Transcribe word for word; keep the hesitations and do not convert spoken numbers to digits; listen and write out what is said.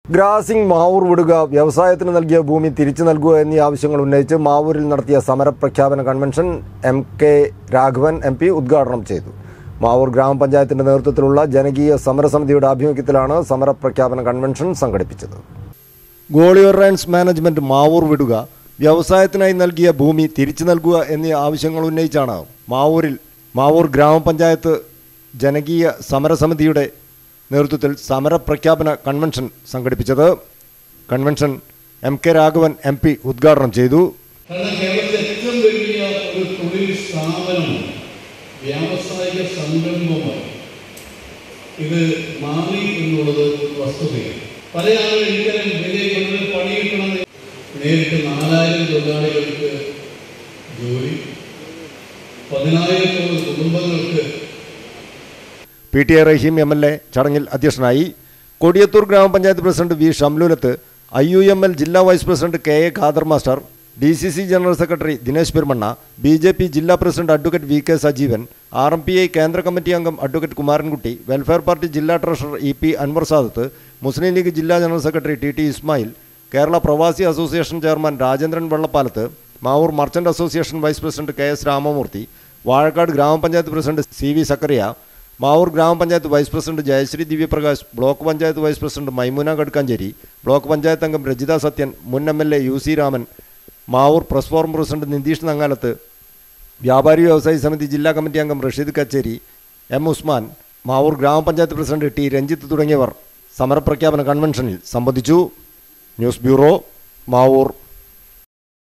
ഗ്രാസിംഗ് മാവൂർ വിടുക, വ്യവസായത്തിന് നൽകിയ ഭൂമി തിരിച്ചു നൽകുക എന്നീ ആവശ്യങ്ങൾ ഉന്നയിച്ച് മാവൂരിൽ നടത്തിയ സമരപ്രഖ്യാപന convention M K Raghavan M P ഉദ്ഘാടനം ചെയ്തു. മാവൂർ ഗ്രാമപഞ്ചായത്തിന്റെ നേതൃത്വത്തിലുള്ള ജനകീയ സമരസമിതിയുടെ ആഭിമുഖ്യത്തിലാണ് സമരപ്രഖ്യാപന കൺവെൻഷൻ സംഘടിപ്പിച്ചത്. ഗോളിയർ റൈൻസ് മാനേജ്മെന്റ് മാവൂർ വിടുക, വ്യവസായത്തിനായി നൽകിയ ഭൂമി തിരിച്ചു നൽകുക എന്നീ ആവശ്യങ്ങൾ ഉന്നയിച്ചാണ് മാവൂരിൽ മാവൂർ ഗ്രാമപഞ്ചായത്ത് ജനകീയ സമരസമിതിയുടെ നേതൃത്വത്തിൽ സമരപ്രഖ്യാപന കൺവെൻഷൻ സംഘടിപ്പിച്ചത്. Convention M K Raghavan M P ഉദ്ഘാടനം ചെയ്തു. കേരളത്തിലെ ഏറ്റവും വലിയ ഒരു തൊഴിൽ സ്ഥാപനം, വ്യാവസായിക സംരംഭമായി ഇത് മാറി എന്നുള്ളത് വസ്തുതയാണ്. പല ആളുകളും ഇത്തരം വലിയ പണി കിട്ടണം. നേരിട്ട് നാലായിരം തൊഴിലാളികൾക്ക് ജോലി, പതിനായിരത്തോളം കുടുംബങ്ങൾക്ക്. P T A Raheem M L A ചടങ്ങിൽ അധ്യക്ഷനായി. കൊടിയത്തൂർ ഗ്രാമപഞ്ചായത്ത് president V Shamlulath, I U M L ജില്ലാ vice president K A Khader master, D C C general secretary Dinesh Perumanna, B J P ജില്ലാ president advocate V K Sajeevan, R M P I കേന്ദ്ര committee അംഗം advocate Kumarankutty, welfare party ജില്ലാ treasurer E P Anwar Sadath, Muslim League ജില്ലാ general secretary T T Ismail, Kerala പ്രവാസി association chairman Rajendran Vellappalath, Mavoor merchant association vice president K S Ramamurthy, Vazhakkad ഗ്രാമപഞ്ചായത്ത് president C V Zakariya, Mavoor ഗ്രാമപഞ്ചായത്ത് vice president Jayasree Divyaprakash, block panchayat vice president Maimuna Gadkancheri, block panchayat അംഗം രജിത സത്യൻ, മുൻ M L A U C Raman, Mavoor press forum president Nitheesh Nangalath, വ്യാപാരി വ്യവസായി സമിതി ജില്ലാ കമ്മിറ്റി അംഗം റഷീദ് കച്ചേരി, എം ഉസ്മാൻ, മാവൂർ ഗ്രാമപഞ്ചായത്ത് പ്രസിഡന്റ് ടി രഞ്ജിത്ത് തുടങ്ങിയവർ സമരപ്രഖ്യാപന കൺവെൻഷനിൽ സംബന്ധിച്ചു. News bureau, Mavoor.